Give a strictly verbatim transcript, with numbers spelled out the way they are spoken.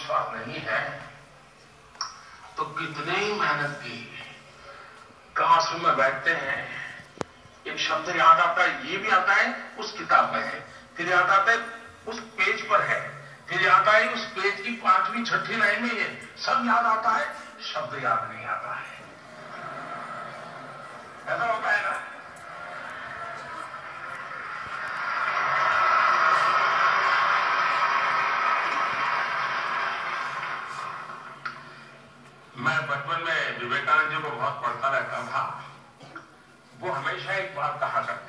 आत्मविश्वास नहीं है तो कितने ही मेहनत की, क्लासरूम में बैठते हैं, एक शब्द याद आता है, ये भी आता है उस किताब में है, फिर याद आता है उस पेज पर है, फिर याद आता है उस पेज की पांचवी छठी लाइन में है, सब याद आता है, शब्द याद नहीं आता है। ऐसा होता है ना? मैं बचपन में विवेकानंद जी को बहुत पढ़ता रहता था। वो हमेशा एक बात कहा करते